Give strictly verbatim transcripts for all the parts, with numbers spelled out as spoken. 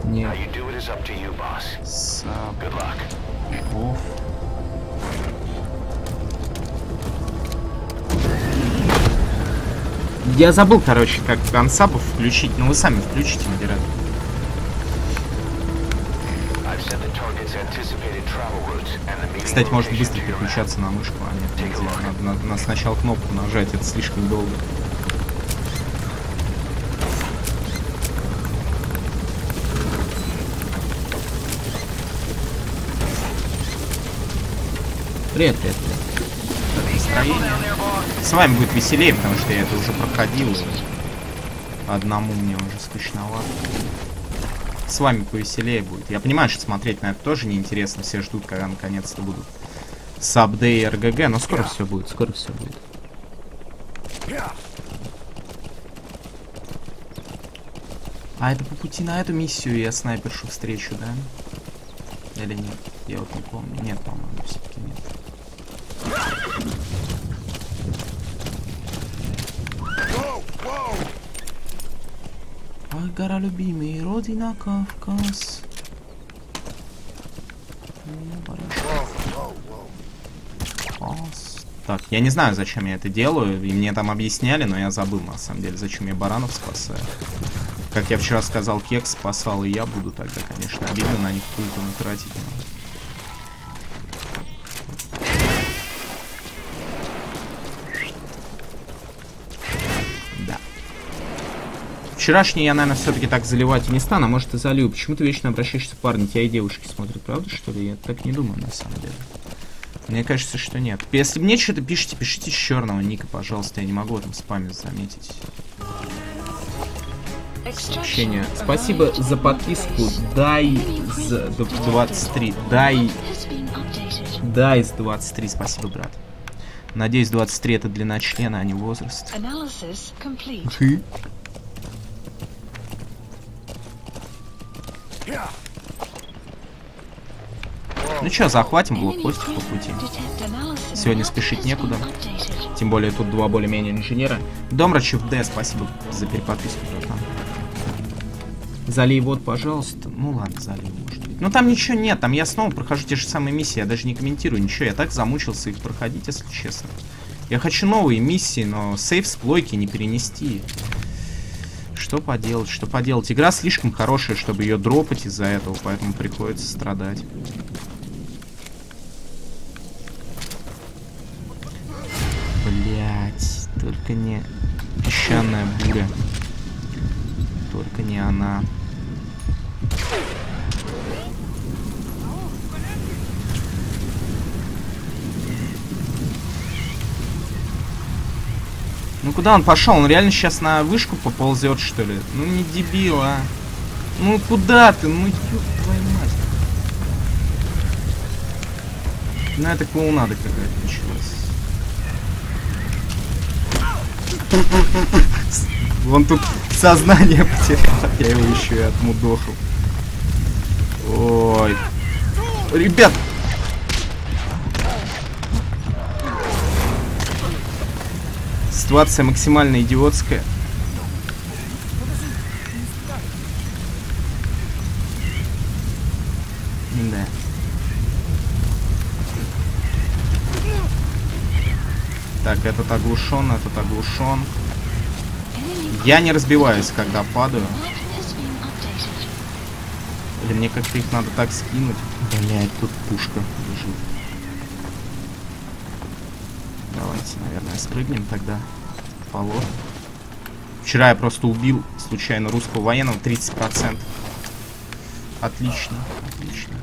Нет. Сабов. Я забыл, короче, как ансабов включить. Ну вы сами включите, модератор. Кстати, можно быстро переключаться на мышку, а нет, нельзя. Надо, надо, надо сначала кнопку нажать, это слишком долго. Привет, привет, привет. Настроение. С вами будет веселее, потому что я это уже проходил. Одному мне уже скучновато. С вами повеселее будет. Я понимаю, что смотреть на это тоже неинтересно. Все ждут, когда наконец-то будут сабдей и эр гэ гэ, но скоро все будет, скоро все будет. А это по пути на эту миссию я снайпершу встречу, да? Или нет? Я вот не помню. Нет, по-моему, все-таки нет. Ой, гора любимый, родина Кавказ. Так, я не знаю, зачем я это делаю, и мне там объясняли, но я забыл, на самом деле, зачем я баранов спасаю. Как я вчера сказал, Кекс спасал, и я буду тогда, конечно, обидно на них пульту тратить. Да. Вчерашний я, наверное, все-таки так заливать не стану, а может и залью. Почему ты вечно обращаешься к парню? Тебя и девушки смотрят, правда, что ли? Я так не думаю, на самом деле. Мне кажется, что нет. Если мне что-то пишите, пишите с черного ника, пожалуйста. Я не могу в этом спаме заметить. Сообщение. Спасибо за подписку. Дай за двадцать три. Дай. Дай за двадцать три. Спасибо, брат. Надеюсь, двадцать три это длина члена, а не возраст. Ну чё, захватим блокпостик по пути. Сегодня спешить некуда. Тем более тут два более-менее инженера. Домрачев Д, спасибо за переподписку, братан. Залей вот, пожалуйста. Ну ладно, залей, может быть. Ну там ничего нет, там я снова прохожу те же самые миссии. Я даже не комментирую ничего. Я так замучился их проходить, если честно. Я хочу новые миссии, но сейф с плойки не перенести. Что поделать, что поделать. Игра слишком хорошая, чтобы ее дропать из-за этого, поэтому приходится страдать. Блять, только не песчаная буря. Только не она. Ну куда он пошел? Он реально сейчас на вышку поползет, что ли? Ну не дебил, а. Ну куда ты? Ну ёб твою мать. Ну это клоунада какая-то началась. Вон тут сознание потерял, я его еще и отмудохал. Ой. Ребят! Ситуация максимально идиотская. Да. Так, этот оглушен, этот оглушен. Я не разбиваюсь, когда падаю. Или мне как-то их надо так скинуть. Блять, тут пушка лежит. Давайте, наверное, спрыгнем тогда. Полот. Вчера я просто убил случайно русского военного тридцать процентов. Отлично, отлично.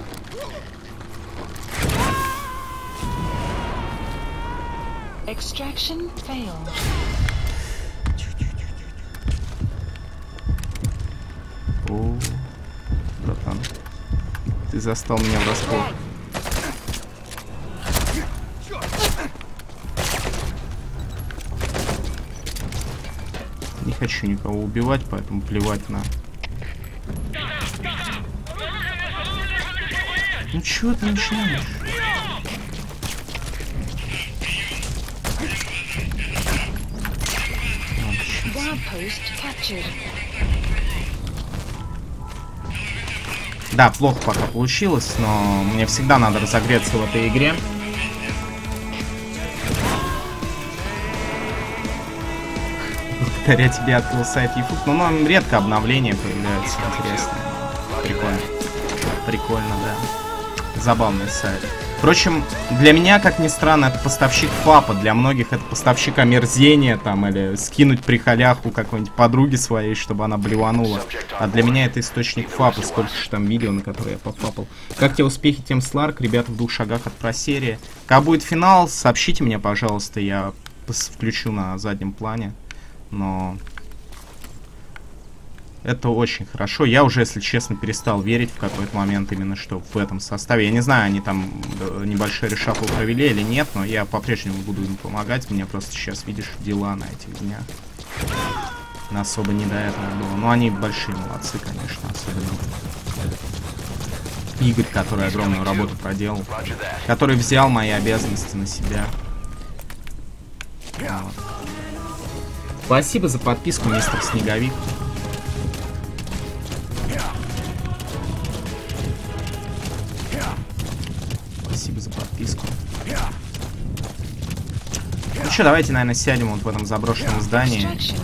Extraction failed. О, братан, ты застал меня врасплох. Не хочу никого убивать, поэтому плевать на... Ну чё ты начинаешь? Да, плохо пока получилось, но мне всегда надо разогреться в этой игре. Благодаря тебе открыл сайт eFoot. Но нам редко обновления появляются интересные. Прикольно. Прикольно, да. Забавный сайт. Впрочем, для меня, как ни странно, это поставщик фапа. Для многих это поставщик омерзения, там, или скинуть прихоляху какой-нибудь подруги своей, чтобы она блеванула. А для меня это источник фапа. Сколько же там видео, на которые я пофапал. Как те успехи, тем Сларк, ребята в двух шагах от просерии. Когда будет финал, сообщите мне, пожалуйста, я включу на заднем плане. Но это очень хорошо. Я уже, если честно, перестал верить в какой-то момент именно что в этом составе. Я не знаю, они там небольшой решафл провели или нет, но я по-прежнему буду им помогать. Мне просто сейчас, видишь, дела на этих днях. Особо не до этого было. Но они большие молодцы, конечно, особенно Игорь, который огромную работу проделал. Который взял мои обязанности на себя. Вот. Спасибо за подписку, мистер Снеговик. Спасибо за подписку. Ну что, давайте, наверное, сядем вот в этом заброшенном здании.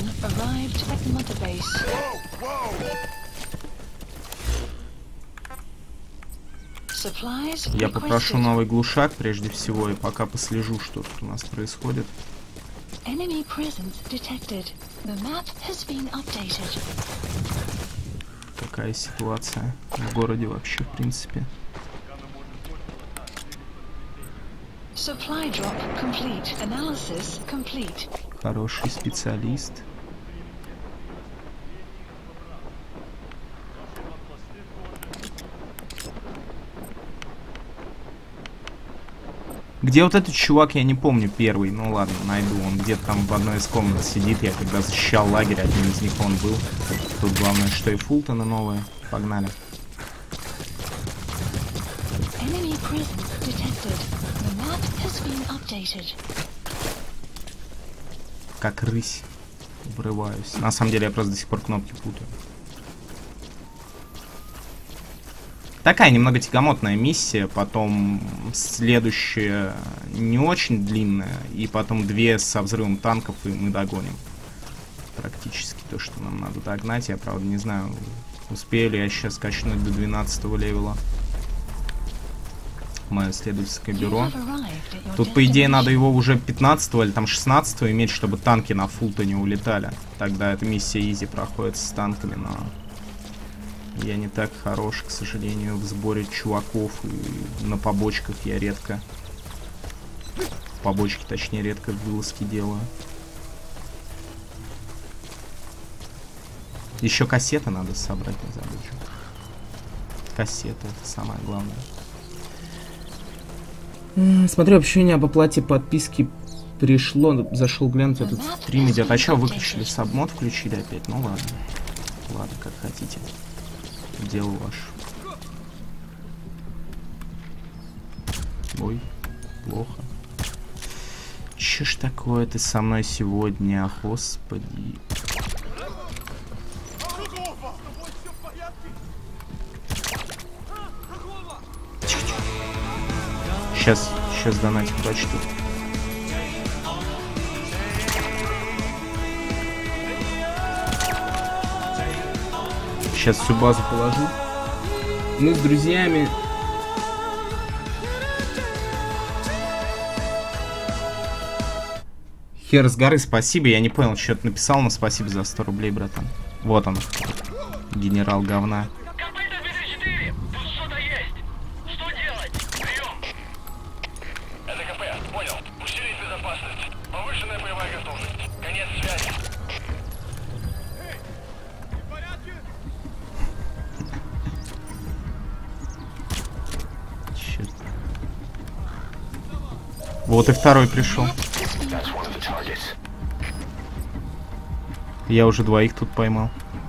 Я попрошу новый глушак прежде всего, и пока послежу, что тут у нас происходит. Какая ситуация в городе вообще, в принципе. Хороший специалист. Где вот этот чувак, я не помню, первый. Ну ладно, найду. Он где-то там в одной из комнат сидит. Я когда защищал лагерь, одним из них он был. Тут главное, что и Фултоны новые. Погнали. Как рысь. Врываюсь. На самом деле я просто до сих пор кнопки путаю. Такая немного тягомотная миссия, потом следующая не очень длинная, и потом две со взрывом танков, и мы догоним. Практически то, что нам надо догнать. Я, правда, не знаю, успею ли я сейчас качнуть до двенадцатого левела мое исследовательское бюро. Тут, по идее, надо его уже пятнадцатого или там шестнадцатого иметь, чтобы танки на Фултоне улетали. Тогда эта миссия изи проходит с танками, но... Я не так хорош, к сожалению, в сборе чуваков, и на побочках я редко... Побочки, точнее, редко вылазки делаю. Еще кассеты надо собрать, не забыть. Кассеты, это самое главное. Смотрю общение об оплате подписки пришло, зашел глянуть, этот стрим идет. А что, выключили сабмод, включили опять? Ну ладно. Ладно, как хотите. Дело ваше. Ой, плохо. Че ж такое ты со мной сегодня, господи. Сейчас, сейчас донатик прочту. Сейчас всю базу положу. Мы с друзьями... Хер с горы, спасибо. Я не понял, что ты написал, но спасибо за сто рублей, братан. Вот он. Генерал говна. Вот и второй пришел. Я уже двоих тут поймал.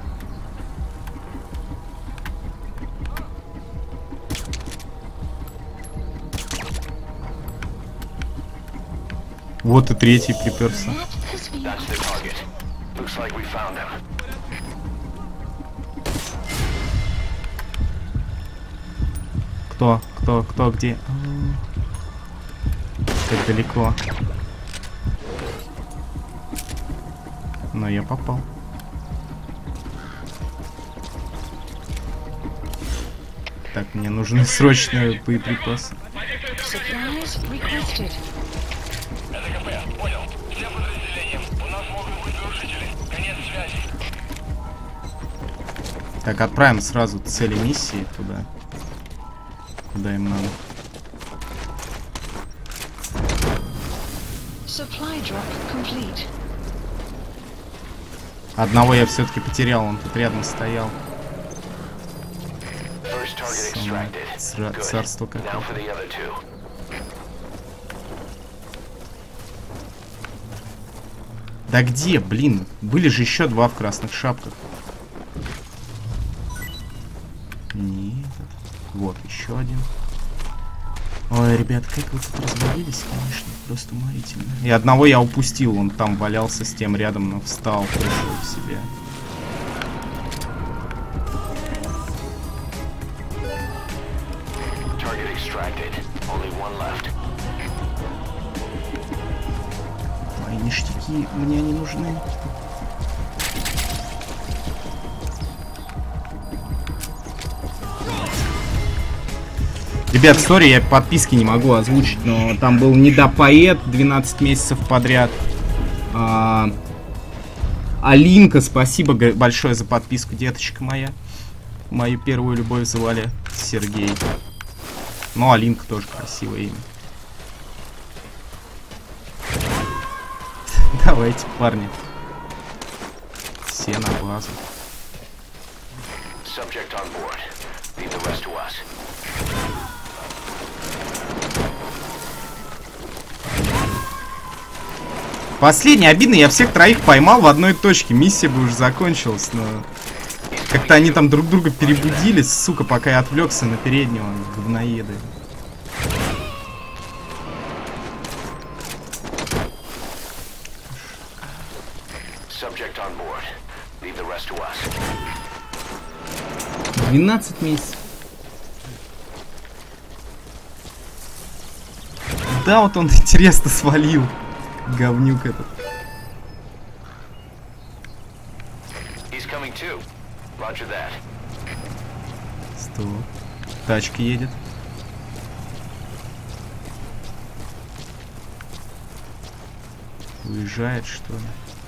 Вот и третий приперся. Кто? Кто? Кто? Где? Как далеко. Но я попал. Так, мне нужны срочные боеприпасы. Так, отправим сразу цели миссии туда, куда им надо. Одного я все-таки потерял, он тут рядом стоял. Самое царство какое-то. Да где, блин? Были же еще два в красных шапках. Нет. Вот, еще один. Ой, ребят, как вы тут развалились, конечно, просто уморительно. И одного я упустил, он там валялся с тем рядом, но встал, пришел в себя. Мои ништяки, мне они нужны. Ребят, сори, я подписки не могу озвучить, но там был недопоэт двенадцать месяцев подряд. А, Алинка, спасибо большое за подписку, деточка моя. Мою первую любовь звали Сергей. Ну, Алинка тоже красивое имя. Давайте, парни. Все на базу. Последний обидно, я всех троих поймал в одной точке. Миссия бы уже закончилась, но как-то они там друг друга перебудили, сука, пока я отвлекся на переднего говноеды. двенадцать месяцев. Да, вот он интересно свалил. Говнюк этот. Стоп. Тачка едет. Уезжает, что ли?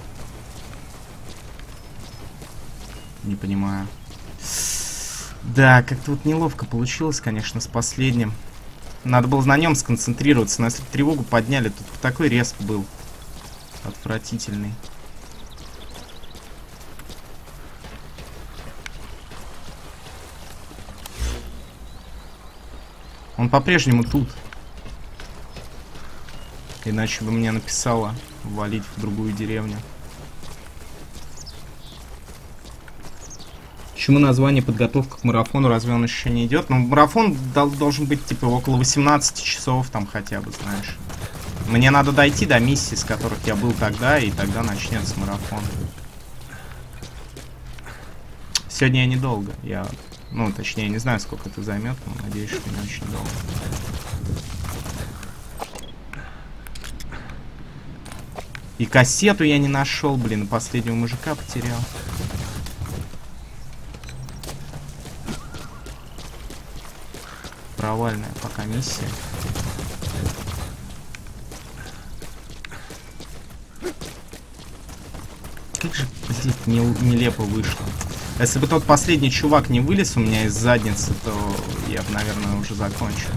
Не понимаю. Да, как-то вот неловко получилось, конечно, с последним. Надо было на нем сконцентрироваться. Но если тревогу подняли, тут такой респ был. Отвратительный. Он по-прежнему тут. Иначе бы мне написала валить в другую деревню. Почему название подготовка к марафону? Разве он еще не идет? Ну, марафон должен быть типа около восемнадцати часов там хотя бы, знаешь. Мне надо дойти до миссии, с которых я был тогда, и тогда начнется марафон. Сегодня я недолго. Я, ну, точнее, не знаю, сколько это займет, но надеюсь, что не очень долго. И кассету я не нашел, блин, последнего мужика потерял. Провальная пока миссия. Как же здесь нелепо вышло. Если бы тот последний чувак не вылез у меня из задницы, то я бы, наверное, уже закончил.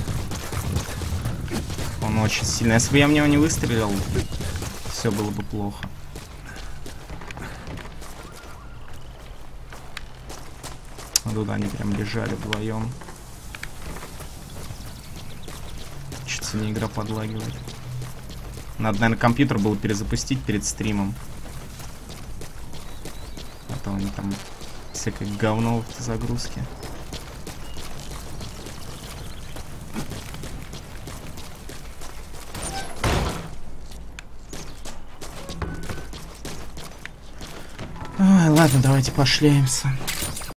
Он очень сильный. Если бы я в него не выстрелил, все было бы плохо. А туда они прям бежали вдвоем. Чуть не игра подлагивает. Надо, наверное, компьютер было перезапустить перед стримом. А то они там всякое говно в загрузке. Ой, ладно, давайте пошляемся.